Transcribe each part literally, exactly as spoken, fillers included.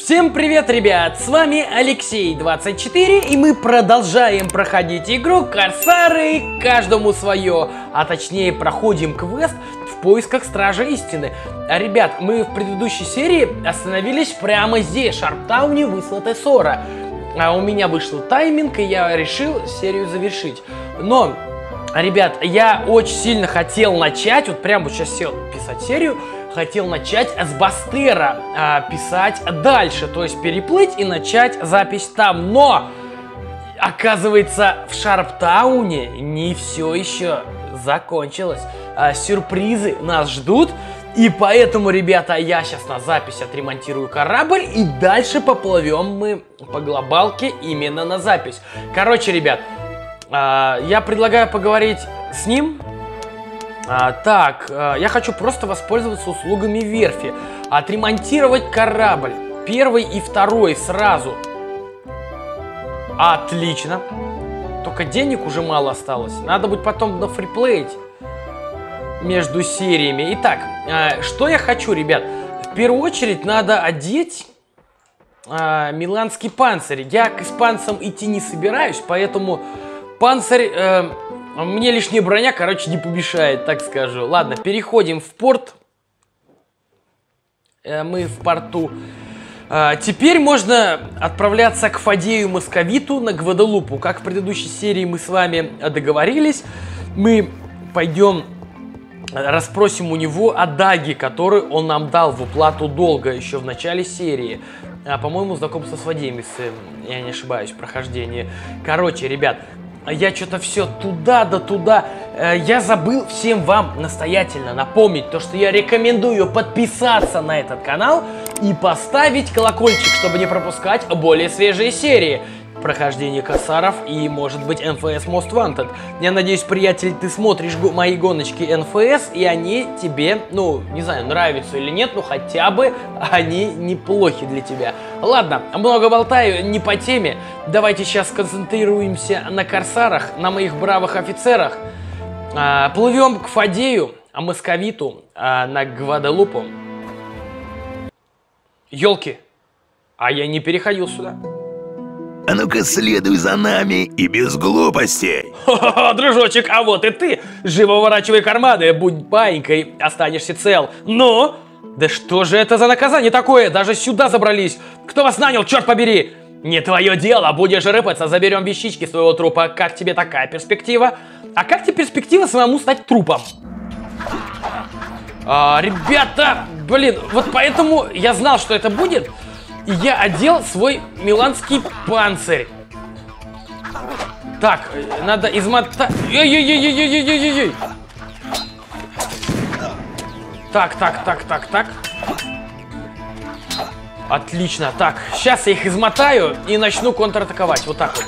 Всем привет, ребят! С вами Алексей двадцать четыре, и мы продолжаем проходить игру Корсары, каждому свое, а точнее проходим квест в поисках Стража Истины. А, ребят, мы в предыдущей серии остановились прямо здесь, в Шарптауне, выслатой Сора. А у меня вышел тайминг, и я решил серию завершить. Но, ребят, я очень сильно хотел начать, вот прямо вот сейчас сел писать серию, хотел начать с Бастера а, писать дальше, то есть переплыть и начать запись там. Но, оказывается, в Шарптауне не все еще закончилось. А, сюрпризы нас ждут. И поэтому, ребята, я сейчас на запись отремонтирую корабль, и дальше поплывем мы по глобалке именно на запись. Короче, ребят, а, я предлагаю поговорить с ним. А, так, а, я хочу просто воспользоваться услугами верфи. Отремонтировать корабль. Первый и второй сразу. Отлично. Только денег уже мало осталось. Надо будет потом на фриплеить между сериями. Итак, а, что я хочу, ребят? В первую очередь надо одеть а, миланский панцирь. Я к испанцам идти не собираюсь, поэтому панцирь... Э, Мне лишняя броня, короче, не помешает, так скажу. Ладно, переходим в порт. Э, мы в порту. Э, теперь можно отправляться к Фадею Московиту на Гваделупу. Как в предыдущей серии мы с вами договорились, мы пойдем расспросим у него о Даге, который он нам дал в уплату долга еще в начале серии. А, по-моему, знакомство с Фадеем, если я не ошибаюсь, прохождение. Короче, ребят... Я что-то все туда да туда. Я забыл всем вам настоятельно напомнить то, что я рекомендую подписаться на этот канал и поставить колокольчик, чтобы не пропускать более свежие серии. Прохождение Корсаров и, может быть, эн эф эс Most Wanted. Я надеюсь, приятель, ты смотришь го мои гоночки эн эф эс, и они тебе, ну, не знаю, нравятся или нет, но хотя бы они неплохи для тебя. Ладно, много болтаю, не по теме. Давайте сейчас сконцентрируемся на Корсарах, на моих бравых офицерах. А, плывем к Фадею, а Московиту, а, на Гваделупу. Ёлки, а я не переходил сюда. А ну-ка следуй за нами и без глупостей. Ха-ха-ха, дружочек, а вот и ты. Живо выворачивай карманы, будь баинькой, останешься цел. Ну? Да что же это за наказание такое? Даже сюда забрались. Кто вас нанял, черт побери? Не твое дело, будешь рыпаться, заберем вещички своего трупа. Как тебе такая перспектива? А как тебе перспектива самому стать трупом? А, ребята, блин, вот поэтому я знал, что это будет. И я одел свой миланский панцирь. Так, надо измотать... Ой-ой-ой-ой-ой-ой-ой-ой! Так, так, так, так, так. Отлично. Так, сейчас я их измотаю и начну контратаковать. Вот так вот.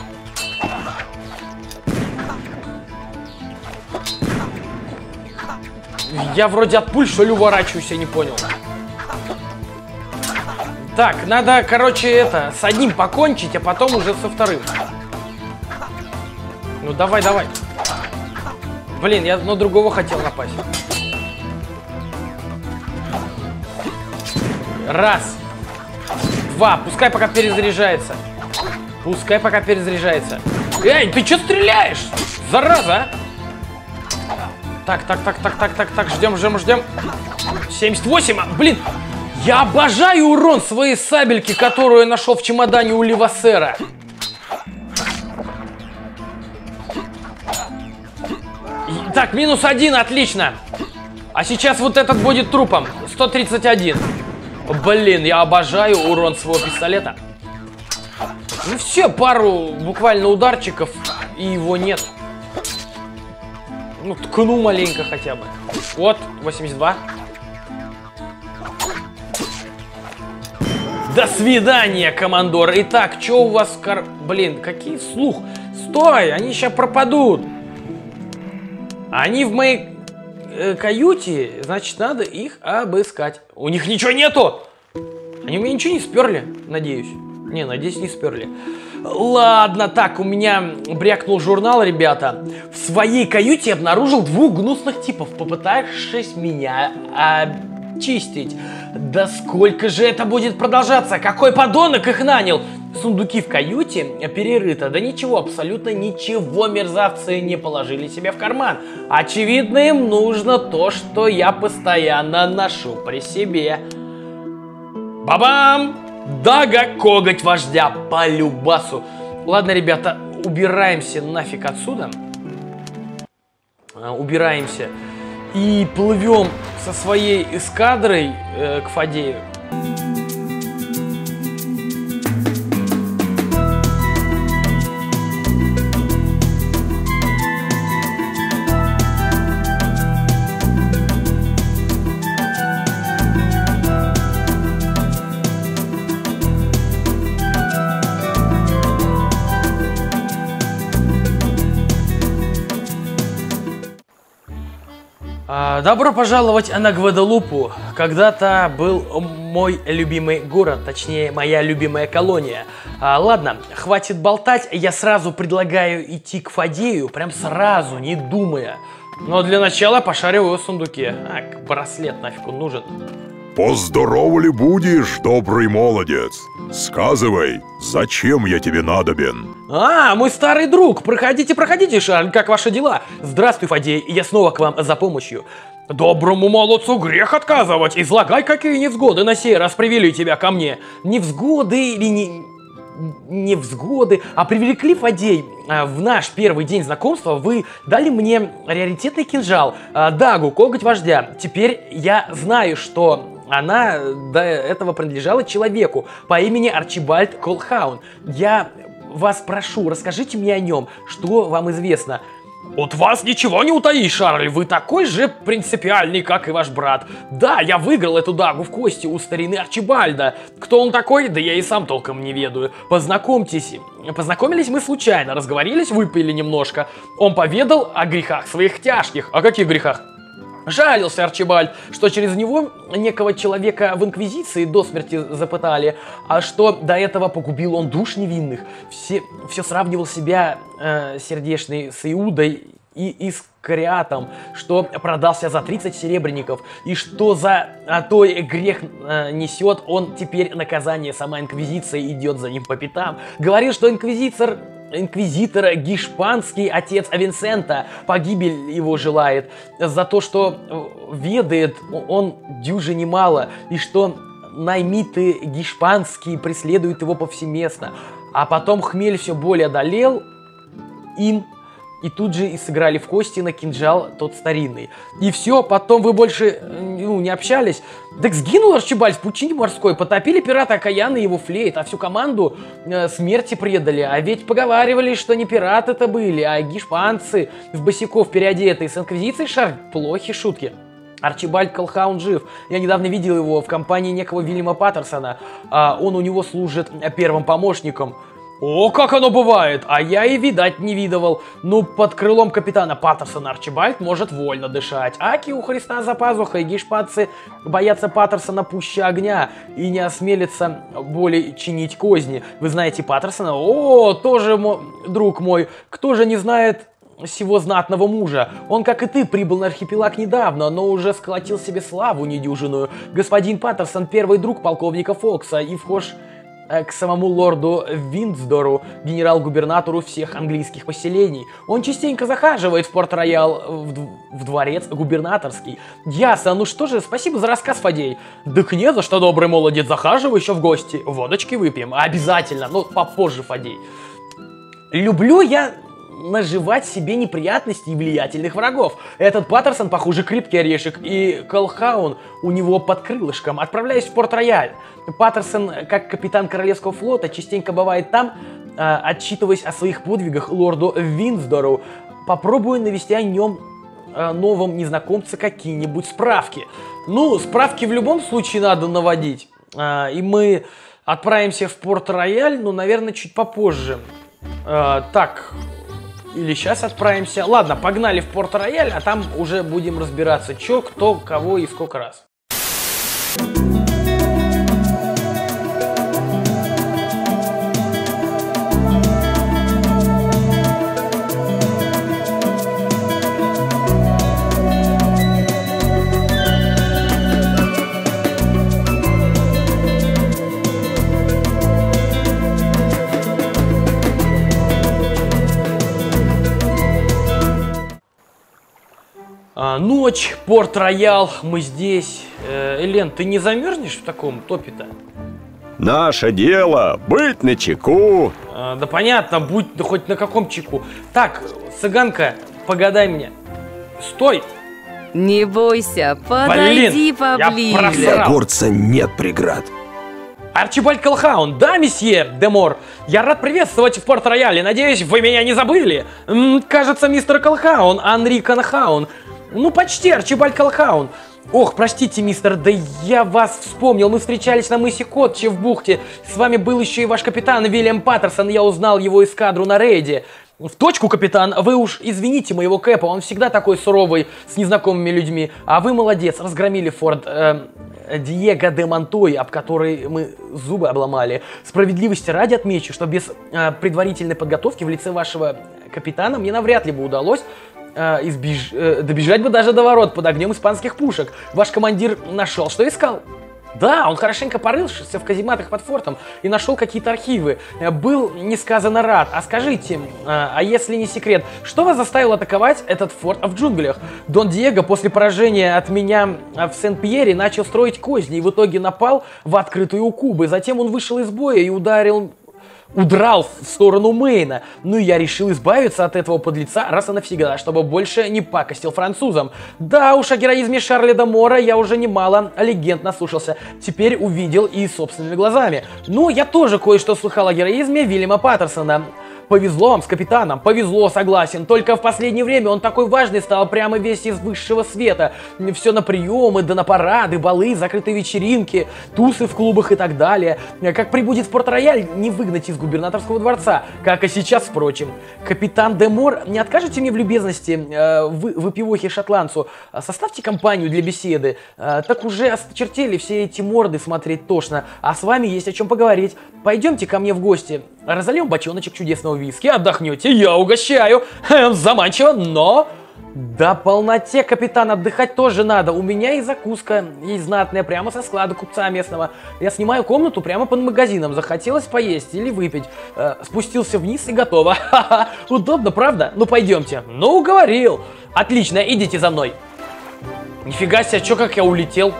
Я вроде от пуль, что ли, уворачиваюсь, я не понял. Так, надо, короче, это, с одним покончить, а потом уже со вторым. Ну, давай, давай. Блин, я на другого хотел напасть. Раз. Два. Пускай пока перезаряжается. Пускай пока перезаряжается. Эй, ты что стреляешь? Зараза, а? Так, так, так, так, так, так, так, ждем, ждем, ждем. семьдесят восемь, а, блин. Я обожаю урон своей сабельки, которую я нашел в чемодане у Левасера. Так, минус один, отлично. А сейчас вот этот будет трупом. сто тридцать один. Блин, я обожаю урон своего пистолета. Ну все, пару буквально ударчиков, и его нет. Ну, ткну маленько хотя бы. Вот, восемьдесят два. До свидания, командор. Итак, что у вас... Кар... Блин, какие слух? Стой, они сейчас пропадут. Они в моей э, каюте, значит, надо их обыскать. У них ничего нету. Они у меня ничего не сперли, надеюсь. Не, надеюсь, не сперли. Ладно, так, у меня брякнул журнал, ребята. В своей каюте я обнаружил двух гнусных типов, попытавшись меня очистить. Да сколько же это будет продолжаться? Какой подонок их нанял? Сундуки в каюте перерыто. Да ничего, абсолютно ничего мерзавцы не положили себе в карман. Очевидно, им нужно то, что я постоянно ношу при себе. Бабам! Дага, коготь вождя, по любасу. Ладно, ребята, убираемся нафиг отсюда. Убираемся. И плывем со своей эскадрой э, к Фадею. Добро пожаловать на Гваделупу. Когда-то был мой любимый город, точнее, моя любимая колония. А, ладно, хватит болтать, я сразу предлагаю идти к Фадею, прям сразу, не думая. Но для начала пошарю его в сундуке. А, браслет нафиг он нужен. Поздоров ли будешь, добрый молодец? Сказывай, зачем я тебе надобен? А, мой старый друг, проходите, проходите, Шарль, как ваши дела? Здравствуй, Фадей, я снова к вам за помощью. Доброму молодцу грех отказывать, излагай, какие невзгоды на сей раз привели тебя ко мне. Невзгоды или не... невзгоды, а привлекли, Фадей, в наш первый день знакомства вы дали мне раритетный кинжал, Дагу, коготь вождя. Теперь я знаю, что она до этого принадлежала человеку по имени Арчибальд Колхаун. Я вас прошу, расскажите мне о нем, что вам известно. От вас ничего не утаишь, Шарль, вы такой же принципиальный, как и ваш брат. Да, я выиграл эту дагу в кости у старины Арчибальда. Кто он такой? Да я и сам толком не ведаю. Познакомьтесь. Познакомились мы случайно, разговорились, выпили немножко. Он поведал о грехах своих тяжких. О каких грехах? Жалился Арчибальд, что через него некого человека в Инквизиции до смерти запытали, а что до этого погубил он душ невинных. Все, все сравнивал себя э, сердечный с Иудой и Искариотом, что продался за тридцать серебряников, и что за а, той грех э, несет он теперь наказание. Сама Инквизиция идет за ним по пятам. Говорил, что инквизитор... Инквизитор Гишпанский, отец Авинсента, погибель его желает за то, что ведает он дюже немало, и что наймиты гишпанские преследуют его повсеместно. А потом хмель все более одолел им, и тут же и сыграли в кости на кинжал тот старинный. И все, потом вы больше ну, не общались. Так сгинул Арчибальд в пучине морской, потопили пирата Окаяна и его флейт, а всю команду э, смерти предали. А ведь поговаривали, что не пираты-то были, а гишпанцы в босиков переодетые. С инквизицией, Шарль, плохи шутки. Арчибальд Колхаун жив. Я недавно видел его в компании некого Вильяма Паттерсона. А он у него служит первым помощником. О, как оно бывает! А я и видать не видывал. Ну, под крылом капитана Паттерсона Арчибальд может вольно дышать. Аки у Христа за пазухой, гишпанцы боятся Паттерсона пуще огня и не осмелятся более чинить козни. Вы знаете Паттерсона? О, тоже мо... друг мой. Кто же не знает сего знатного мужа? Он, как и ты, прибыл на архипелаг недавно, но уже сколотил себе славу недюжинную. Господин Паттерсон — первый друг полковника Фокса и вхож к самому лорду Виндсдору, генерал-губернатору всех английских поселений. Он частенько захаживает в Порт-Роял, в, в дворец губернаторский. Ясно, ну что же, спасибо за рассказ, Фадей. Так не за что, добрый молодец, захаживай еще в гости. Водочки выпьем, обязательно, но попозже, Фадей. Люблю я наживать себе неприятности и влиятельных врагов. Этот Паттерсон, похоже, крепкий орешек, и Колхаун у него под крылышком. Отправляюсь в Порт-Рояль. Паттерсон, как капитан Королевского флота, частенько бывает там, э, отчитываясь о своих подвигах лорду Виндсдору. Попробую навести о нем э, новом незнакомце какие-нибудь справки. Ну, справки в любом случае надо наводить. Э, и мы отправимся в Порт-Рояль, ну, наверное, чуть попозже. Э, так... Или сейчас отправимся. Ладно, погнали в Порт-Рояль, а там уже будем разбираться, чё, кто, кого и сколько раз. А, ночь, Порт-Роял, мы здесь. Э, Элен, ты не замерзнешь в таком топе-то? Наше дело быть начеку. А, да понятно, будь да хоть на каком чеку. Так, цыганка, погадай мне. Стой! Не бойся, подойди Блин, поближе. я просрал. Для горца нет преград. Арчибальд Колхаун, да, месье Демор? Я рад приветствовать в Порт-Рояле. Надеюсь, вы меня не забыли. М, кажется, мистер Колхаун, Анри Конхаун. Ну, почти Арчибальд Колхаун. Ох, простите, мистер, да я вас вспомнил. Мы встречались на мысе Котче в бухте. С вами был еще и ваш капитан Вильям Паттерсон. Я узнал его эскадру на рейде. В точку, капитан, вы уж извините моего Кэпа, он всегда такой суровый с незнакомыми людьми. А вы молодец, разгромили форт э, Диего де Монтой, об который мы зубы обломали. Справедливости ради отмечу, что без э, предварительной подготовки в лице вашего капитана мне навряд ли бы удалось э, избеж... э, добежать бы даже до ворот под огнем испанских пушек. Ваш командир нашел, что искал? Да, он хорошенько порылся в казематах под фортом и нашел какие-то архивы. Был несказанно рад. А скажите, а если не секрет, что вас заставило атаковать этот форт в джунглях? Дон Диего после поражения от меня в Сен-Пьере начал строить козни и в итоге напал в открытую у Кубы. Затем он вышел из боя и ударил... удрал в сторону Мэйна. Ну и я решил избавиться от этого подлеца раз и навсегда, чтобы больше не пакостил французам. Да уж, о героизме Шарля де Мора я уже немало легенд наслушался. Теперь увидел и собственными глазами. Ну, я тоже кое-что слыхал о героизме Вильяма Паттерсона. Повезло вам с капитаном, повезло, согласен. Только в последнее время он такой важный стал, прямо весь из высшего света. Все на приемы, да на парады, балы, закрытые вечеринки, тусы в клубах и так далее. Как прибудет в Порт-Рояль, не выгнать из губернаторского дворца, как и сейчас, впрочем. Капитан де Мор, не откажете мне в любезности, э, вы, выпивохе шотландцу? Составьте компанию для беседы. Э, так уже осточертели все эти морды смотреть тошно, а с вами есть о чем поговорить. Пойдемте ко мне в гости. Разольем бочоночек чудесного виски, отдохнете, я угощаю. Хм, заманчиво, но... Да полноте, капитан, отдыхать тоже надо. У меня и закуска есть знатная, прямо со склада купца местного. Я снимаю комнату прямо под магазином. Захотелось поесть или выпить. Э, спустился вниз и готово. Ха-ха, удобно, правда? Ну пойдемте. Ну, уговорил. Отлично, идите за мной. Нифига себе, чё как я улетел?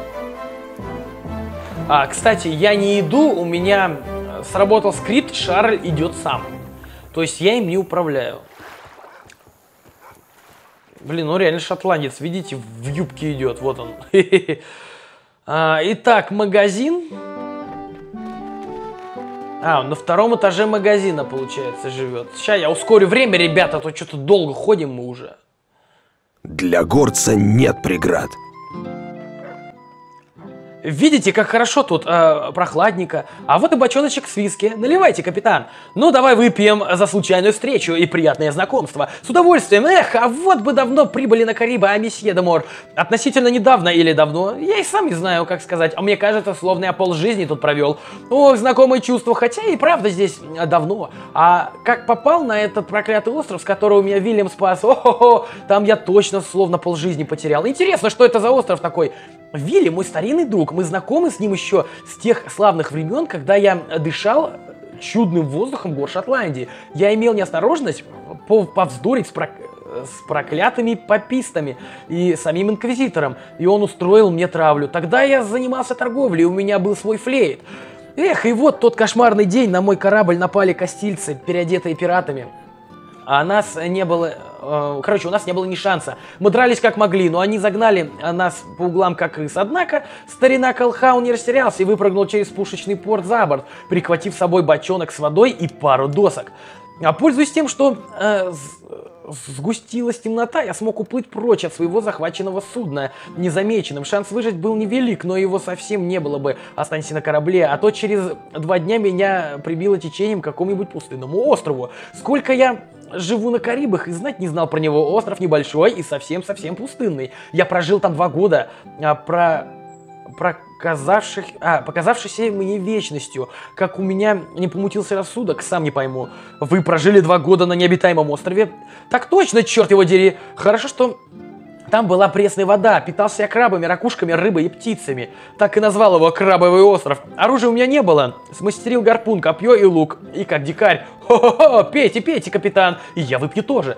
А, кстати, я не иду, у меня сработал скрипт, Шарль идет сам. То есть я им не управляю. Блин, ну реально шотландец, видите, в юбке идет, вот он. а, итак, магазин. А, он на втором этаже магазина, получается, живет. Сейчас я ускорю время, ребята, а то что-то долго ходим мы уже. Для горца нет преград. Видите, как хорошо тут, э, прохладненько. А вот и бочоночек с виски. Наливайте, капитан. Ну, давай выпьем за случайную встречу и приятное знакомство. С удовольствием. Эх, а вот бы давно прибыли на Карибы, а месье де Мор. Относительно недавно или давно. Я и сам не знаю, как сказать. А мне кажется, словно я полжизни тут провел. Ох, знакомые чувства. Хотя и правда здесь давно. А как попал на этот проклятый остров, с которого меня Вильям спас? О-хо-хо, там я точно словно полжизни потерял. Интересно, что это за остров такой? Вильям мой старинный друг. Мы знакомы с ним еще с тех славных времен, когда я дышал чудным воздухом гор Шотландии. Я имел неосторожность повздорить с, прок... с проклятыми папистами и самим инквизитором, и он устроил мне травлю. Тогда я занимался торговлей, у меня был свой флейт. Эх, и вот тот кошмарный день, на мой корабль напали кастильцы, переодетые пиратами. А нас не было... Э, короче, у нас не было ни шанса. Мы дрались как могли, но они загнали нас по углам как крыс. Однако старина Колхаун не растерялся и выпрыгнул через пушечный порт за борт, прихватив с собой бочонок с водой и пару досок. А пользуясь тем, что э, сгустилась темнота, я смог уплыть прочь от своего захваченного судна незамеченным. Шанс выжить был невелик, но его совсем не было бы, останься на корабле. А то через два дня меня прибило течением к какому-нибудь пустынному острову. Сколько я... живу на Карибах и знать не знал про него. Остров небольшой и совсем-совсем пустынный. Я прожил там два года, а, про... проказавших... а, показавшийся мне вечностью. Как у меня не помутился рассудок, сам не пойму. Вы прожили два года на необитаемом острове? Так точно, черт его дери. Хорошо, что... там была пресная вода, питался я крабами, ракушками, рыбой и птицами. Так и назвал его Крабовый остров. Оружия у меня не было. Смастерил гарпун, копье и лук. И как дикарь. Хо-хо-хо, пейте, пейте, капитан. И я выпью тоже.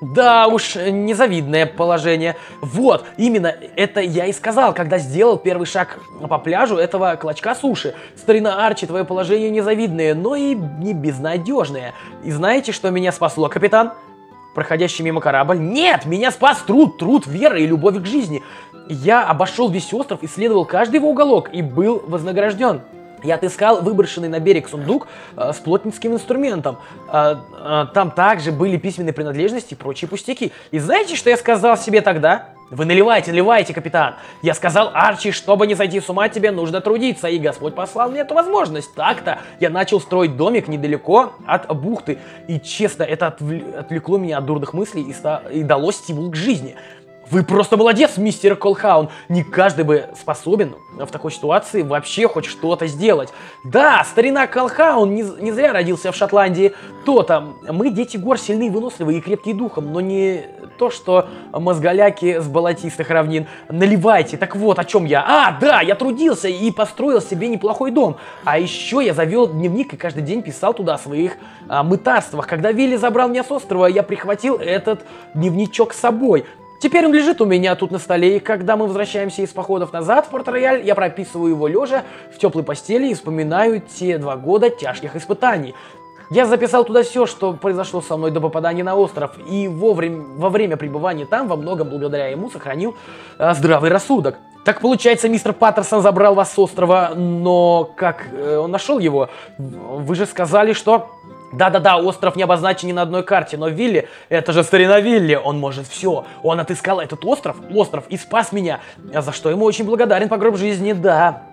Да уж, незавидное положение. Вот, именно это я и сказал, когда сделал первый шаг по пляжу этого клочка суши. Старина Арчи, твое положение незавидное, но и не безнадежное. И знаете, что меня спасло, капитан? Проходящий мимо корабль? Нет, меня спас труд, труд веры и любовь к жизни. Я обошел весь остров, исследовал каждый его уголок и был вознагражден. Я отыскал выброшенный на берег сундук э, с плотницким инструментом. Э, э, там также были письменные принадлежности и прочие пустяки. И знаете, что я сказал себе тогда? Вы наливайте, наливайте, капитан. Я сказал: Арчи, чтобы не сойти с ума, тебе нужно трудиться. И Господь послал мне эту возможность. Так-то я начал строить домик недалеко от бухты. И честно, это отвл- отвлекло меня от дурных мыслей и, ста- и дало стимул к жизни. Вы просто молодец, мистер Колхаун. Не каждый бы способен в такой ситуации вообще хоть что-то сделать. Да, старина Колхаун не, не зря родился в Шотландии. То-то, мы, дети гор, сильные, выносливые и крепкие духом, но не то, что мозголяки с болотистых равнин. Наливайте. Так вот, о чем я. А, да, я трудился и построил себе неплохой дом. А еще я завел дневник и каждый день писал туда о своих а, мытарствах. Когда Вилли забрал меня с острова, я прихватил этот дневничок с собой. Теперь он лежит у меня тут на столе, и когда мы возвращаемся из походов назад в Порт-Рояль, я прописываю его лежа в теплой постели и вспоминаю те два года тяжких испытаний. Я записал туда все, что произошло со мной до попадания на остров, и вовремя, во время пребывания там, во многом благодаря ему, сохранил э, здравый рассудок. Так получается, мистер Паттерсон забрал вас с острова, но как э, он нашел его? Вы же сказали, что... Да-да-да, остров не обозначен ни на одной карте, но Вилли, это же старина Вилли, он может все. Он отыскал этот остров, остров и спас меня, за что ему очень благодарен по гроб жизни, да.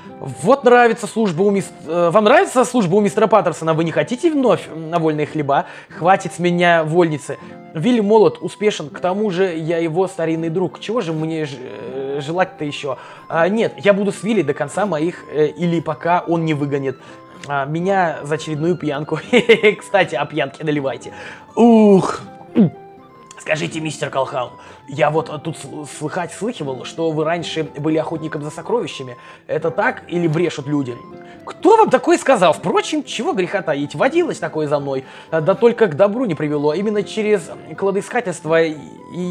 Вот нравится служба у мистера... Вам нравится служба у мистера Паттерсона? Вы не хотите вновь на вольные хлеба? Хватит с меня вольницы. Вилли молод, успешен, к тому же я его старинный друг. Чего же мне ж... желать-то еще? А, нет, я буду с Вилли до конца моих, э, или пока он не выгонит а, меня за очередную пьянку. Кстати, о пьянке наливайте. Ух! Скажите, мистер Колхаун, я вот тут слыхать слыхивал, что вы раньше были охотником за сокровищами. Это так или брешут люди? Кто вам такое сказал? Впрочем, чего греха таить, водилось такое за мной. Да только к добру не привело. Именно через кладоискательство и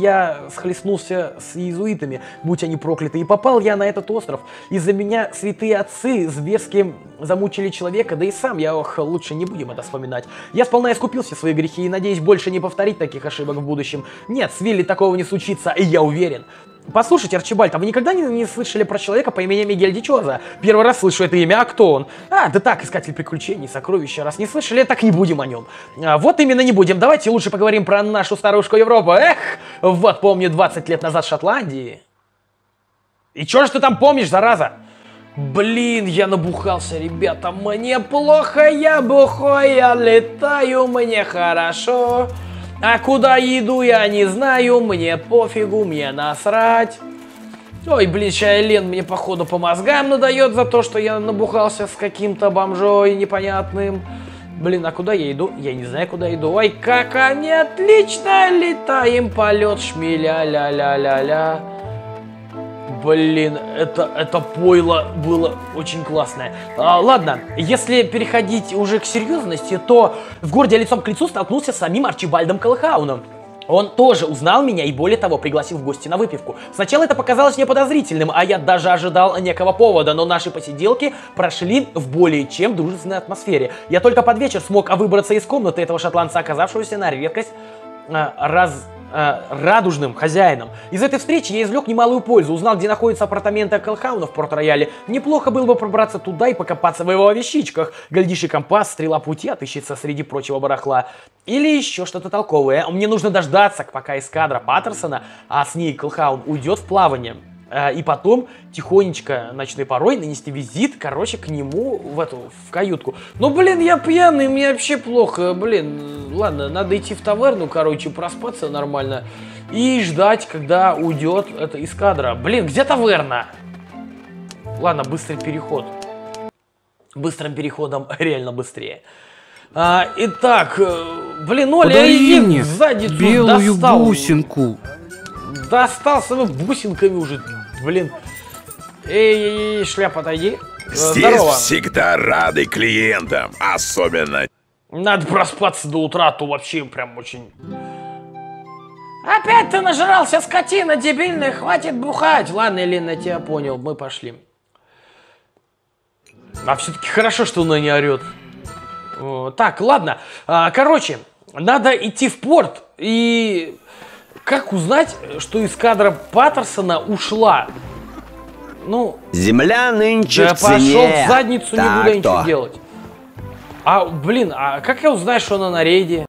я схлестнулся с иезуитами, будь они прокляты, и попал я на этот остров. Из-за меня святые отцы зверски замучили человека, да и сам я, ох, лучше не будем это вспоминать. Я сполна искупил все свои грехи и надеюсь больше не повторить таких ошибок в будущем. Нет, с Вилли такого не случится, и я уверен. Послушайте, Арчибальд, а вы никогда не, не слышали про человека по имени Мигель Дичоза? Первый раз слышу это имя, а кто он? А, да так, искатель приключений, сокровища. Раз не слышали, так не будем о нем. А, вот именно не будем. Давайте лучше поговорим про нашу старушку Европу. Эх, вот помню двадцать лет назад в Шотландии. И чё ж ты там помнишь, зараза? Блин, я набухался, ребята, мне плохо, я бухой, я летаю, мне хорошо. А куда иду, я не знаю, мне пофигу, мне насрать. Ой, блин, ща Элен мне, походу, по мозгам надает за то, что я набухался с каким-то бомжой непонятным. Блин, а куда я иду? Я не знаю, куда иду. Ой, как они отлично летаем, полет шмеля, ля-ля-ля-ля. Блин, это, это пойло было очень классное. А, ладно, если переходить уже к серьезности, то в городе я лицом к лицу столкнулся с самим Арчибальдом Колхауном. Он тоже узнал меня и, более того, пригласил в гости на выпивку. Сначала это показалось мне подозрительным, а я даже ожидал некого повода, но наши посиделки прошли в более чем дружественной атмосфере. Я только под вечер смог выбраться из комнаты этого шотландца, оказавшегося на редкость а, раз... радужным хозяином. Из этой встречи я извлек немалую пользу, узнал, где находятся апартаменты Колхауна в Порт-Рояле. Неплохо было бы пробраться туда и покопаться в его вещичках. Глядишь, и компас, стрела пути отыщется среди прочего барахла. Или еще что-то толковое. Мне нужно дождаться, пока эскадра Паттерсона, а с ней Колхаун, уйдет в плавание. И потом тихонечко ночной порой нанести визит, короче, к нему в эту, в каютку. Ну, блин, я пьяный, мне вообще плохо, блин. Ладно, надо идти в таверну, короче, проспаться нормально. И ждать, когда уйдет эта эскадра. Блин, где таверна? Ладно, быстрый переход. Быстрым переходом реально быстрее. А, итак, блин, Оля, иди мне сзади белую достал. бусинку. Достал своими бусинками уже, блин. Эй, эй, шляпа, отойди. Здесь Здорово. всегда рады клиентам, особенно. Надо проспаться до утра, а то вообще прям очень... Опять ты нажрался, скотина дебильная, хватит бухать. Ладно, Элина, я тебя понял, мы пошли. А все-таки хорошо, что она не орет. О, так, ладно. А, короче, надо идти в порт. И как узнать, что эскадра Паттерсона ушла? Ну... Земля нынче да в цене. пошел в задницу, не так буду я ничего то. делать. А, блин, а как я узнаю, что она на рейде?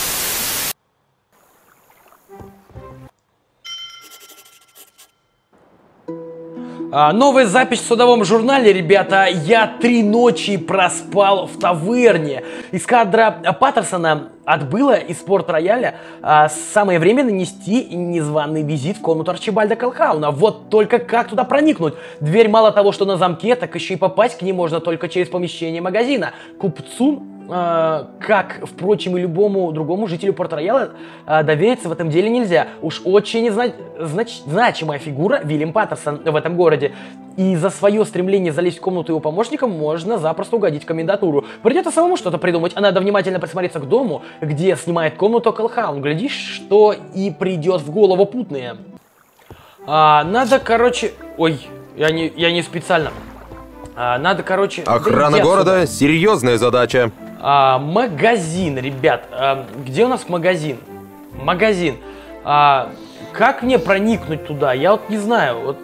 А, новая запись в судовом журнале, ребята. Я три ночи проспал в таверне. Эскадра Паттерсона отбыла из Порт-Рояля. А, самое время нанести незваный визит в комнату Арчибальда Колхауна. Вот только как туда проникнуть? Дверь мало того, что на замке, так еще и попасть к ней можно только через помещение магазина. Купцу, э, как, впрочем, и любому другому жителю Порт-Рояля, э, довериться в этом деле нельзя. Уж очень зна знач значимая фигура Вильям Паттерсон в этом городе. И за свое стремление залезть в комнату его помощника можно запросто угодить в комендатуру. Придется самому что-то придумать, а надо внимательно присмотреться к дому, где снимает комнату Колхаун. Глядишь, что и придет в голову путное. А, надо, короче... Ой, я не, я не специально. А, надо, короче... Охрана города — серьезная задача. А, магазин, ребят. А, где у нас магазин? Магазин. А, как мне проникнуть туда? Я вот не знаю. Вот.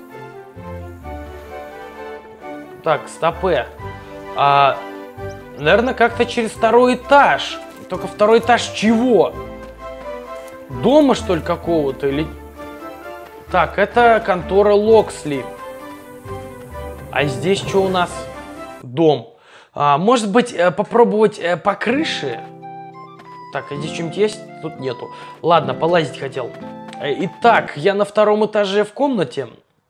Так, стопэ. А, наверное, как-то через второй этаж. Только второй этаж чего? Дома, что ли, какого-то? Или... Так, это контора Локсли. А здесь что у нас? Дом. А, может быть, попробовать по крыше? Так, а здесь что-нибудь есть? Тут нету. Ладно, полазить хотел. Итак, я на втором этаже в комнате.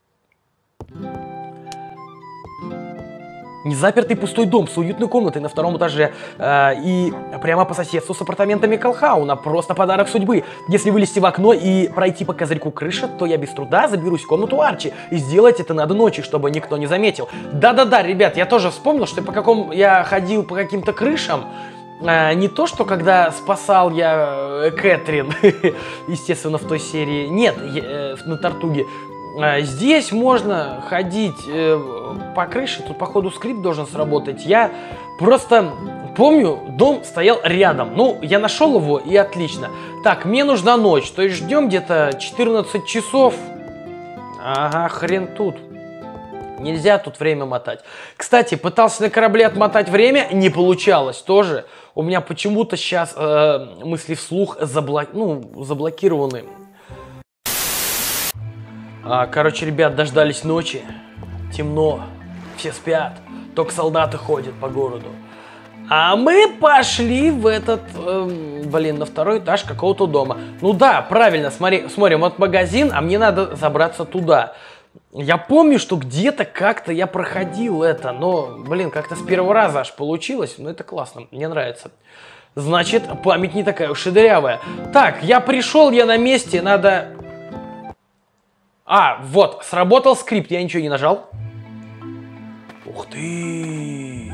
Незапертый пустой дом с уютной комнатой на втором этаже. Э, и прямо по соседству с апартаментами Колхауна. Просто подарок судьбы. Если вылезти в окно и пройти по козырьку крыши, то я без труда заберусь в комнату Арчи. И сделать это надо ночью, чтобы никто не заметил. Да-да-да, ребят, я тоже вспомнил, что по какому я ходил по каким-то крышам. Э, не то, что когда спасал я Кэтрин, естественно, в той серии. Нет, э, на Тартуге. Здесь можно ходить э, по крыше, тут походу скрипт должен сработать. Я просто помню, дом стоял рядом. Ну, я нашел его и отлично. Так, мне нужна ночь, то есть ждем где-то четырнадцать часов. Ага, хрен тут. Нельзя тут время мотать. Кстати, пытался на корабле отмотать время, не получалось тоже. У меня почему-то сейчас э, мысли вслух заблок... ну, заблокированы. А, короче, ребят, дождались ночи. Темно, все спят, только солдаты ходят по городу. А мы пошли в этот, э, блин, на второй этаж какого-то дома. Ну да, правильно, смотри, смотрим, вот магазин, а мне надо забраться туда. Я помню, что где-то как-то я проходил это, но, блин, как-то с первого раза аж получилось. Ну это классно, мне нравится. Значит, память не такая уж и дырявая. Так, я пришел, я на месте, надо... А, вот, сработал скрипт, я ничего не нажал. Ух ты!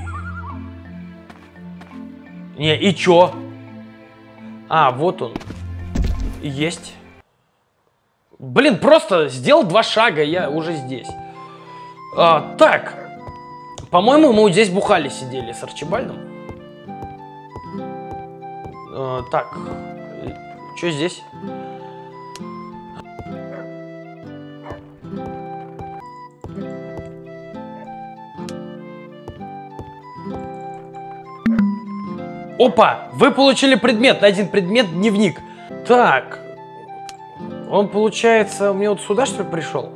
Не, и чё? А, вот он. Есть. Блин, просто сделал два шага, я уже здесь. А, так. По-моему, мы вот здесь бухали, сидели с Арчибальдом. А, так. Чё здесь? Опа! Вы получили предмет. Найден предмет, дневник. Так. Он, получается, мне вот сюда, что ли, пришел?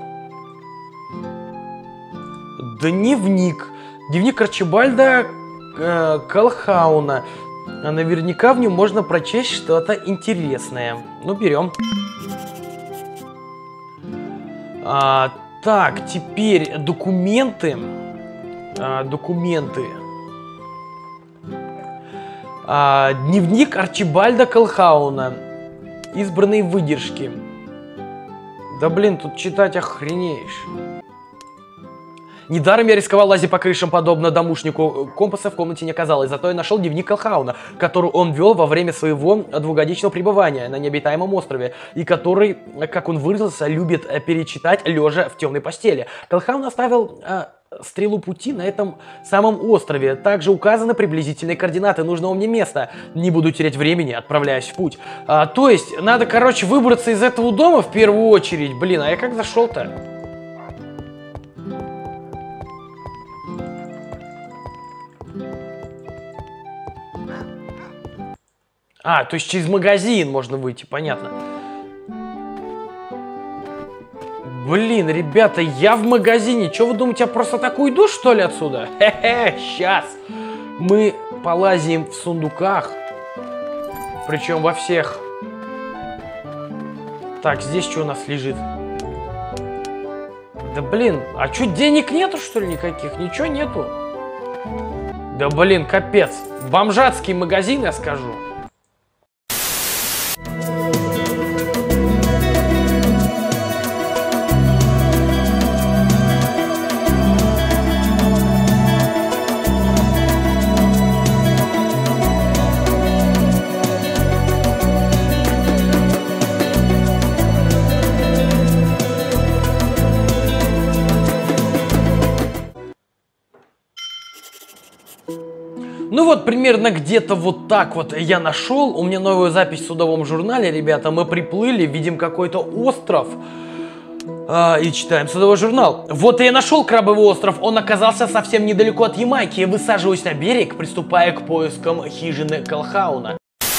Дневник. Дневник Арчибальда э, Колхауна. А наверняка в нем можно прочесть что-то интересное. Ну, берем. А, так, теперь документы. А, документы. А, дневник Арчибальда Колхауна. Избранные выдержки. Да блин, тут читать охренеешь. Недаром я рисковал лазить по крышам, подобно домушнику. Компаса в комнате не оказалось, зато я нашел дневник Колхауна, который он вел во время своего двухгодичного пребывания на необитаемом острове, и который, как он выразился, любит перечитать лежа в темной постели. Колхаун оставил э, стрелу пути на этом самом острове. Также указаны приблизительные координаты нужного мне места. Не буду терять времени, отправляясь в путь. А, то есть, надо, короче, выбраться из этого дома в первую очередь. Блин, а я как зашел-то? А, то есть через магазин можно выйти, понятно. Блин, ребята, я в магазине. Че вы думаете, я просто так уйду, что ли, отсюда? Хе-хе, сейчас. Мы полазим в сундуках. Причем во всех. Так, здесь что у нас лежит? Да блин, а что, денег нету, что ли, никаких? Ничего нету. Да блин, капец. Бомжатский магазин, я скажу. Ну вот, примерно где-то вот так вот я нашел. У меня новая запись в судовом журнале, ребята. Мы приплыли, видим какой-то остров. А, и читаем судовой журнал. Вот и я нашел крабовый остров. Он оказался совсем недалеко от Ямайки. Я высаживаюсь на берег, приступая к поискам хижины Колхауна.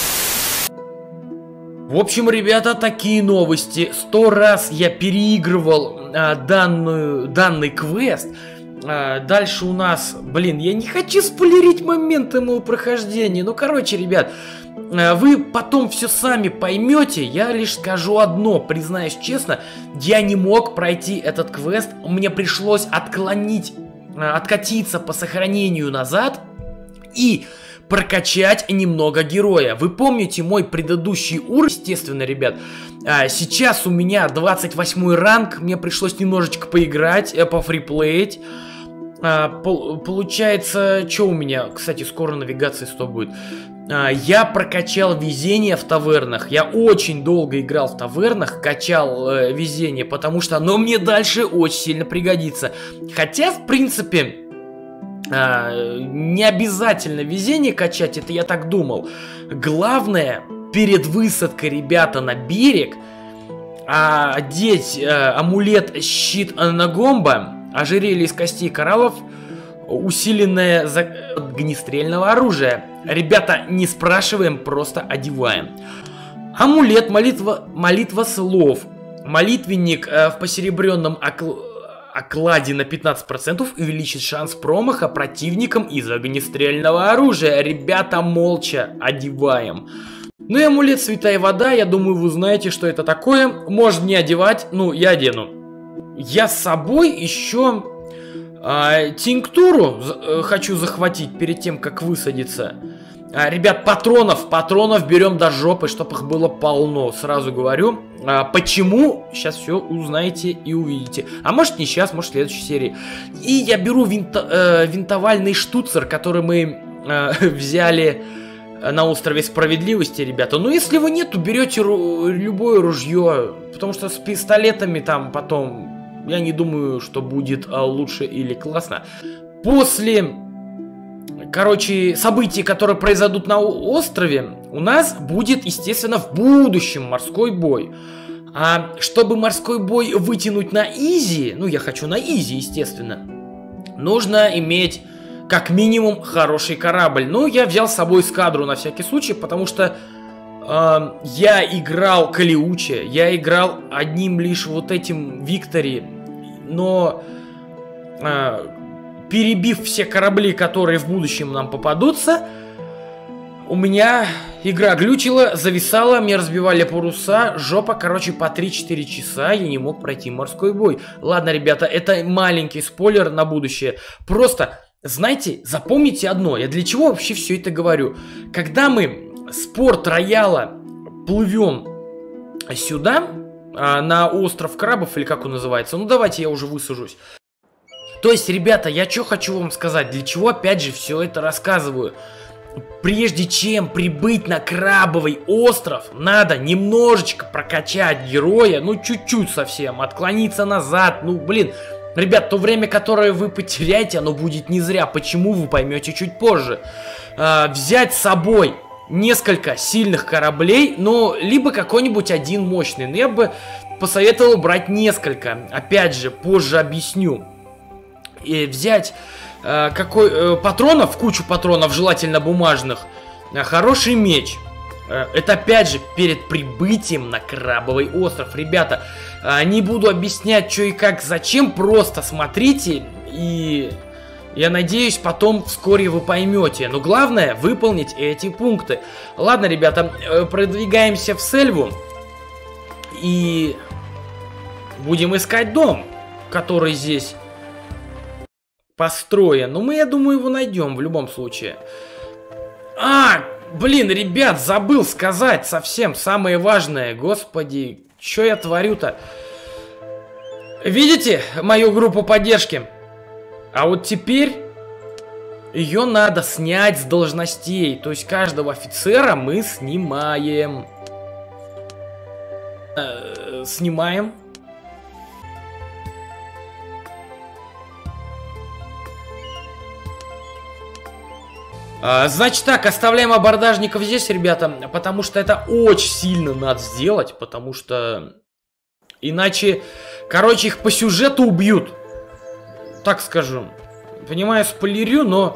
В общем, ребята, такие новости. Сто раз я переигрывал а, данную, данный квест. А, дальше у нас, блин, я не хочу спойлерить моменты моего прохождения. Ну, короче, ребят, а, вы потом все сами поймете. Я лишь скажу одно, признаюсь честно, я не мог пройти этот квест. Мне пришлось отклонить, а, откатиться по сохранению назад и прокачать немного героя. Вы помните мой предыдущий уровень, естественно, ребят. А, сейчас у меня двадцать восьмой ранг. Мне пришлось немножечко поиграть, э, пофриплеить. А, пол, получается, что у меня? Кстати, скоро навигация сто будет. А, я прокачал везение в тавернах. Я очень долго играл в тавернах, качал э, везение, потому что оно мне дальше очень сильно пригодится. Хотя, в принципе, э, не обязательно везение качать, это я так думал. Главное, перед высадкой, ребята, на берег, а, одеть э, амулет щит Анагомба, ожерелье из костей кораллов, усиленное за... огнестрельного оружия. Ребята, не спрашиваем, просто одеваем. Амулет, молитва, молитва слов. Молитвенник э, в посеребренном окл... окладе на пятнадцать процентов увеличит шанс промаха противникам из огнестрельного оружия. Ребята, молча одеваем. Ну и амулет святая вода, я думаю, вы знаете, что это такое. Можно не одевать, ну, я одену. Я с собой еще э, тинктуру э, хочу захватить перед тем, как высадиться. А, ребят, патронов, патронов берем до жопы, чтобы их было полно, сразу говорю. А, почему? Сейчас все узнаете и увидите. А может не сейчас, может в следующей серии. И я беру винто, э, винтовальный штуцер, который мы э, взяли на острове Справедливости, ребята. Но если его нету, берете ру любое ружье, потому что с пистолетами там потом, я не думаю, что будет а, лучше или классно. После, короче, событий, которые произойдут на острове, у нас будет, естественно, в будущем морской бой. А чтобы морской бой вытянуть на изи, ну я хочу на изи, естественно, нужно иметь как минимум хороший корабль. Ну, я взял с собой эскадру на всякий случай, потому что э, я играл Калиуче, я играл одним лишь вот этим Виктори, но э, перебив все корабли, которые в будущем нам попадутся, у меня игра глючила, зависала, мне разбивали паруса, жопа, короче, по три-четыре часа я не мог пройти морской бой. Ладно, ребята, это маленький спойлер на будущее. Просто, знаете, запомните одно, я для чего вообще все это говорю. Когда мы с порт-рояла плывем сюда, на остров крабов, или как он называется, ну давайте я уже высажусь. То есть, ребята, я что хочу вам сказать, для чего опять же все это рассказываю. Прежде чем прибыть на Крабовый остров, надо немножечко прокачать героя, ну чуть-чуть совсем, отклониться назад, ну блин. Ребят, то время, которое вы потеряете, оно будет не зря, почему вы поймете чуть позже. А, взять с собой несколько сильных кораблей, но либо какой-нибудь один мощный, но я бы посоветовал брать несколько, опять же, позже объясню. И взять э, какой, э, патронов, кучу патронов, желательно бумажных, э, хороший меч. Э, это опять же перед прибытием на Крабовый остров. Ребята, э, не буду объяснять, что и как, зачем, просто смотрите. И я надеюсь, потом вскоре вы поймете. Но главное, выполнить эти пункты. Ладно, ребята, э, продвигаемся в Сельву. И будем искать дом, который здесь построен. Но мы, я думаю, его найдем в любом случае. А, блин, ребят, забыл сказать совсем самое важное. Господи, что я творю-то? Видите мою группу поддержки? А вот теперь ее надо снять с должностей. То есть каждого офицера мы снимаем. Э, снимаем. Значит так, оставляем абордажников здесь, ребята, потому что это очень сильно надо сделать, потому что иначе, короче, их по сюжету убьют, так скажу. Понимаю, спойлерю, но...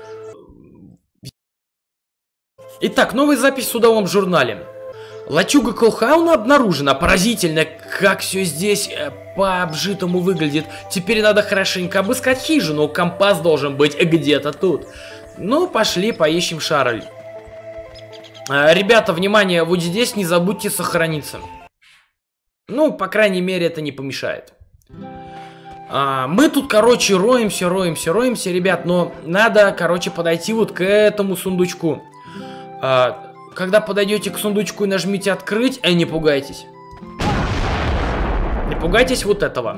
Итак, новая запись в судовом журнале. Лачуга Колхауна обнаружена. Поразительно, как все здесь э, по-обжитому выглядит. Теперь надо хорошенько обыскать хижину, компас должен быть где-то тут. Ну, пошли, поищем Шарль. А, ребята, внимание, вот здесь не забудьте сохраниться. Ну, по крайней мере, это не помешает. А, мы тут, короче, роемся, роемся, роемся, ребят, но надо, короче, подойти вот к этому сундучку. А, когда подойдете к сундучку и нажмите «Открыть», э, не пугайтесь. Не пугайтесь вот этого.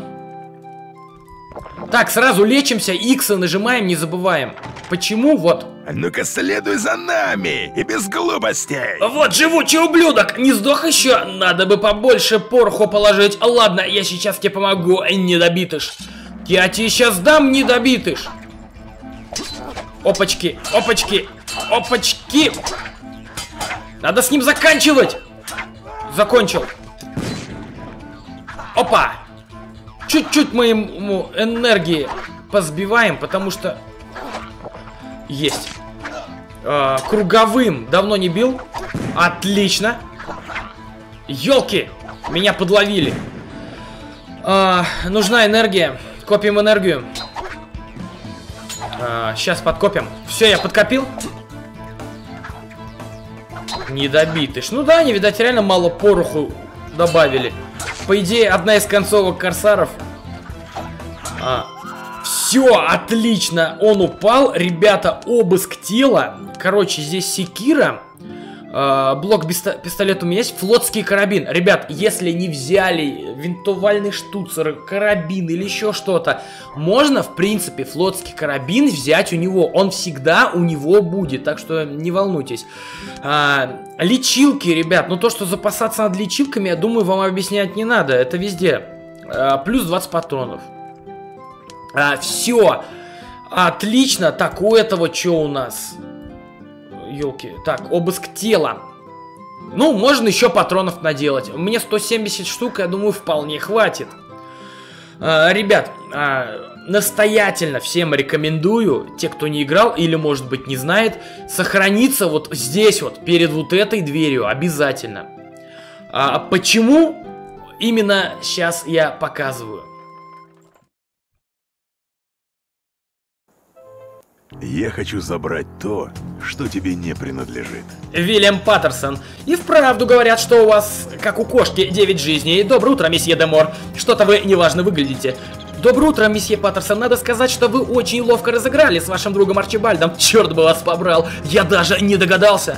Так, сразу лечимся, иксы нажимаем, не забываем. Почему? Вот. Ну-ка следуй за нами, и без глупостей. Вот живучий ублюдок, не сдох еще? Надо бы побольше пороху положить. Ладно, я сейчас тебе помогу, недобитыш. Я тебе сейчас дам, недобитыш. Опачки, опачки, опачки. Надо с ним заканчивать. Закончил. Опа. Чуть-чуть мы ему энергии позбиваем, потому что... Есть. А, круговым давно не бил. Отлично. Ёлки, меня подловили. А, нужна энергия. Копим энергию. А, сейчас подкопим. Все, я подкопил. Недобитыш. Ну да, они, видать, реально мало пороху добавили. По идее, одна из концовок корсаров. А, все, отлично. Он упал. Ребята, обыск тела. Короче, здесь секира. А, блок пистолет у меня есть. Флотский карабин. Ребят, если не взяли винтовальный штуцер, карабин или еще что-то, можно, в принципе, флотский карабин взять у него. Он всегда у него будет. Так что не волнуйтесь. А, лечилки, ребят. Ну, то, что запасаться над лечилками, я думаю, вам объяснять не надо. Это везде. А, плюс двадцать патронов. А, все. Отлично. Так, у этого что у нас? Ёлки. Так, обыск тела. Ну, можно еще патронов наделать. Мне сто семьдесят штук, я думаю, вполне хватит. А, ребят, а, настоятельно всем рекомендую, те, кто не играл или, может быть, не знает, сохраниться вот здесь вот, перед вот этой дверью, обязательно. А, почему? Именно сейчас я показываю. Я хочу забрать то, что тебе не принадлежит. Вильям Паттерсон. И вправду говорят, что у вас, как у кошки, девять жизней. Доброе утро, месье Демор. Что-то вы неважно выглядите. Доброе утро, месье Паттерсон. Надо сказать, что вы очень ловко разыграли с вашим другом Арчибальдом. Черт бы вас побрал. Я даже не догадался.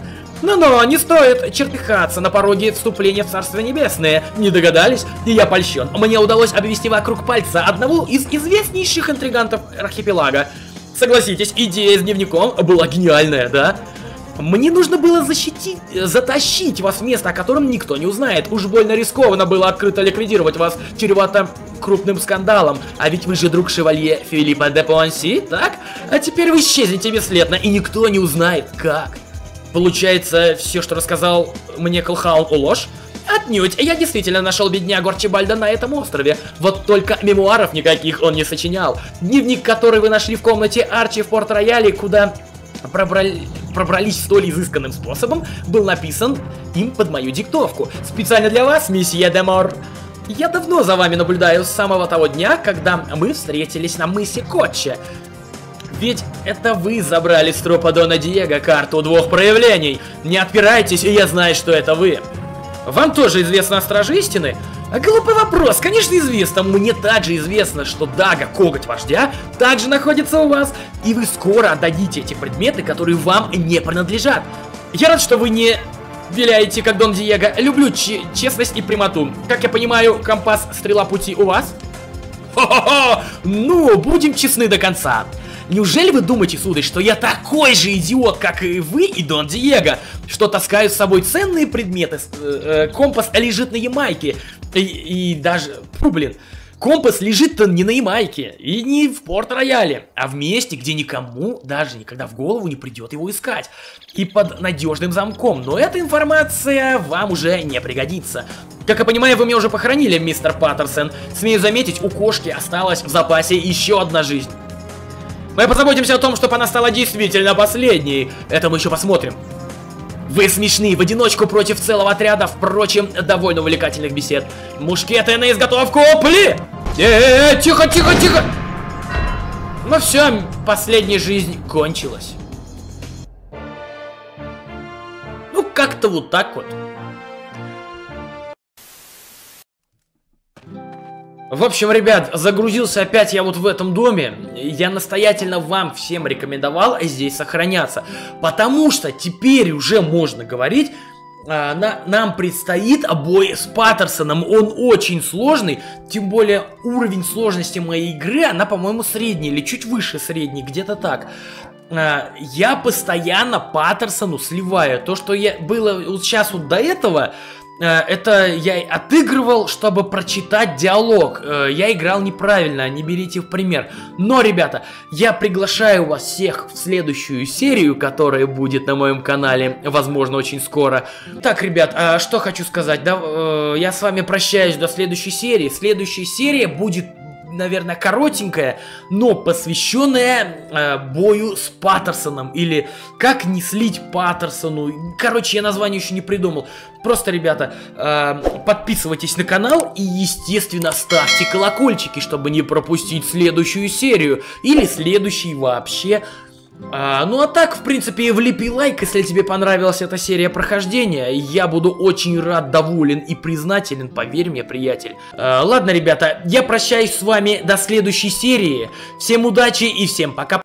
Но-но, не стоит чертыхаться на пороге вступления в Царство Небесное. Не догадались? И я польщен. Мне удалось обвести вокруг пальца одного из известнейших интригантов архипелага. Согласитесь, идея с дневником была гениальная, да? Мне нужно было защитить, затащить вас в место, о котором никто не узнает. Уж больно рискованно было открыто ликвидировать вас, чревато крупным скандалом. А ведь вы же друг шевалье Филиппа де Пуанси, так? А теперь вы исчезнете бесследно, и никто не узнает, как. Получается, все, что рассказал мне Колхаун, ложь? Отнюдь, я действительно нашел беднягу Арчибальда на этом острове. Вот только мемуаров никаких он не сочинял. Дневник, который вы нашли в комнате Арчи в Порт-Рояле, куда пробрали... пробрались столь изысканным способом, был написан им под мою диктовку. Специально для вас, месье де Мор. Я давно за вами наблюдаю с самого того дня, когда мы встретились на мысе Котче. Ведь это вы забрали с трупа Дона Диего карту двух проявлений. Не отпирайтесь, и я знаю, что это вы. Вам тоже известно о Страже Истины? А глупый вопрос, конечно известно. Мне также известно, что Дага, коготь вождя, также находится у вас. И вы скоро отдадите эти предметы, которые вам не принадлежат. Я рад, что вы не виляете, как Дон Диего. Люблю честность и прямоту. Как я понимаю, компас стрела пути у вас? Хо-хо-хо! Ну, будем честны до конца. Неужели вы думаете, сударь, что я такой же идиот, как и вы и Дон Диего, что таскаю с собой ценные предметы? Э, э, компас лежит на Ямайке. И, и даже... Фу, блин. Компас лежит-то не на Ямайке и не в Порт-Рояле, а в месте, где никому даже никогда в голову не придет его искать. И под надежным замком. Но эта информация вам уже не пригодится. Как я понимаю, вы меня уже похоронили, мистер Паттерсон. Смею заметить, у кошки осталась в запасе еще одна жизнь. Мы позаботимся о том, чтобы она стала действительно последней. Это мы еще посмотрим. Вы смешны в одиночку против целого отряда, впрочем, довольно увлекательных бесед. Мушкеты на изготовку, пли! Э-э-э, тихо, тихо, тихо! Ну все, последняя жизнь кончилась. Ну как-то вот так вот. В общем, ребят, загрузился опять я вот в этом доме. Я настоятельно вам всем рекомендовал здесь сохраняться. Потому что теперь уже можно говорить, а, на, нам предстоит бой с Паттерсоном. Он очень сложный, тем более уровень сложности моей игры, она, по-моему, средний или чуть выше средней, где-то так. А, я постоянно Паттерсону сливаю. То, что я было вот сейчас вот до этого... Это я отыгрывал, чтобы прочитать диалог. Я играл неправильно, не берите в пример. Но, ребята, я приглашаю вас всех в следующую серию, которая будет на моем канале, возможно, очень скоро. Так, ребят, а что хочу сказать, да, я с вами прощаюсь до следующей серии. Следующая серия будет, наверное, коротенькая, но посвященная э, бою с Паттерсоном. Или как не слить Паттерсону. Короче, я название еще не придумал. Просто, ребята, э, подписывайтесь на канал и, естественно, ставьте колокольчики, чтобы не пропустить следующую серию. Или следующий вообще. А, ну а так, в принципе, влепи лайк, если тебе понравилась эта серия прохождения. Я буду очень рад, доволен и признателен, поверь мне, приятель. А, ладно, ребята, я прощаюсь с вами до следующей серии. Всем удачи и всем пока.